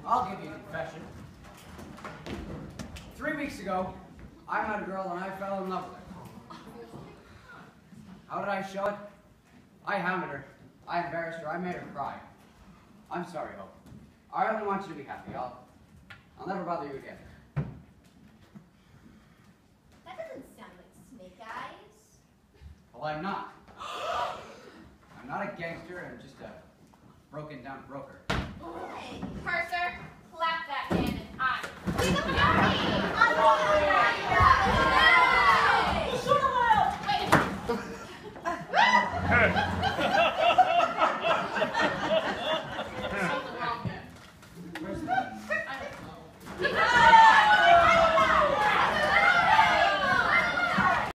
I'll give you a confession. 3 weeks ago, I met a girl and I fell in love with her. How did I show it? I hounded her. I embarrassed her. I made her cry. I'm sorry, Hope. I only want you to be happy. I'll never bother you again. That doesn't sound like Snake Eyes. Well, I'm not. I'm not a gangster. I'm just a broken down broker. Hey. Purser, clap that man in the eye. He's a party! Shoot him out! Wait.